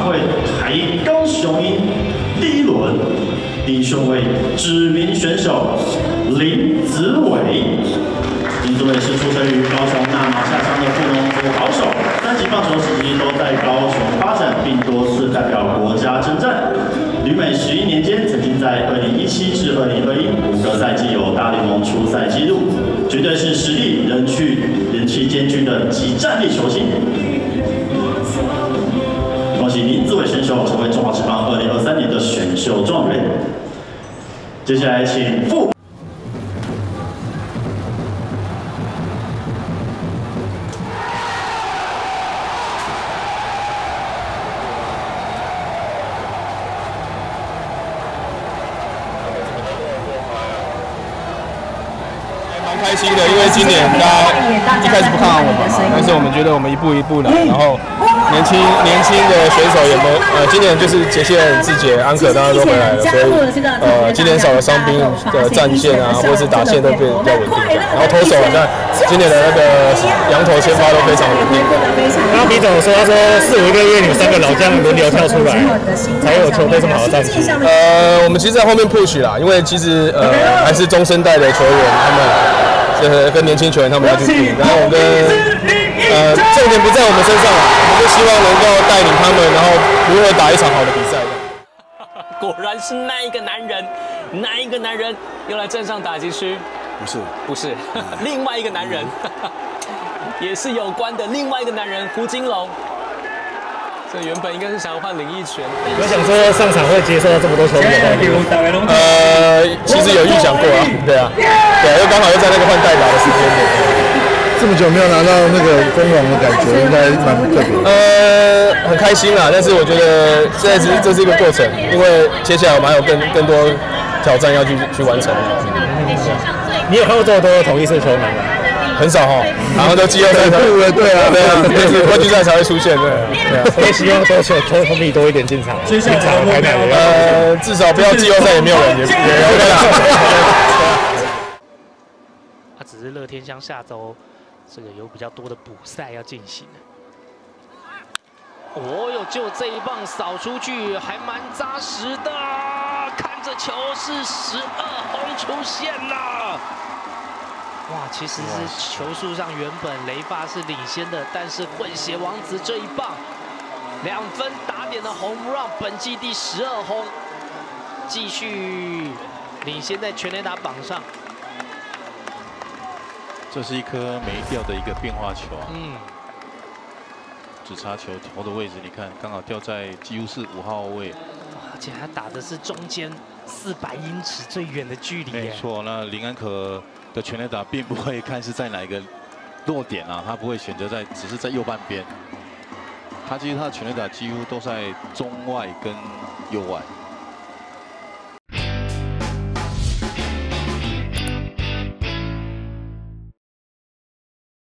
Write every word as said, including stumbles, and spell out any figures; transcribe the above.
会台高雄鹰第一轮第一顺位知名选手林子伟。林子伟是出生于高雄纳马下乡的富农族好手，三级棒球时期都在高雄发展，并多次代表国家征战。旅美十一年间，曾经在二零一七至二零二一五个赛季有大联盟出赛纪录，绝对是实力、人气、人气兼具的极战力球星。恭喜林子伟选手成为中华职棒二零二三年的选秀状元。接下来请副。 开心的，因为今年大家一开始不看好我们嘛，但是我们觉得我们一步一步来，然后年轻年轻的选手也都呃，今年就是杰宪、志杰、安可大家都回来了，所以呃，今年少了伤兵的战线啊，或者是打线都变得比较稳定这样。然后投手好像今年的那个羊头先发都非常稳定。 刚刚李总说，他说四五个月你们三个老将轮流跳出来，才有球队这么好的战绩。 呃，我们其实在后面 push 啦，因为其实呃还是中生代的球员他们。 呃，跟年轻球员他们要去拼，然后我们呃重点不在我们身上了，我们就希望能够带领他们，然后如何打一场好的比赛。 果然是那一个男人，那一个男人又来镇上打击区？ 不是， 不是，另外一个男人，也是有关的另外一个男人胡金龙。这原本应该是想要换林奕泉， 我想说上场会接受到这么多球员。 呃，其实有预想过啊，对啊，对啊，又刚好又在那个换代打的时间点。 这么久没有拿到那个封王的感觉，应该蛮特别。 呃，很开心啦，但是我觉得现在只是这是一个过程，因为接下来我们还有更更多挑战要去去完成。 你有看过这么多同一色球迷吗？ 很少哈，然后都季后赛才会，对啊，对啊，就是冠军赛才会出现，对，对啊， 所以希望多球球迷多一点进场，进场台南， 呃，至少不要季后赛也没有人，也也 OK 啦。 他只是乐天乡下周这个有比较多的补赛要进行。哦哟，就这一棒扫出去，还蛮扎实的，看着球是十二轰出现了。 哇，其实是球速上原本雷霸是领先的，但是混血王子这一棒，两分打点的home run，本季第十二轰，继续领先在全垒打榜上。 这是一颗没掉的一个变化球啊， 嗯， 直插球投的位置，你看刚好掉在几乎是五号位， 而且他打的是中间四百英尺最远的距离。 没错，那林安可。 的全垒打并不会看是在哪一个落点啊，他不会选择在，只是在右半边。他其实他的全垒打几乎都在中外跟右外。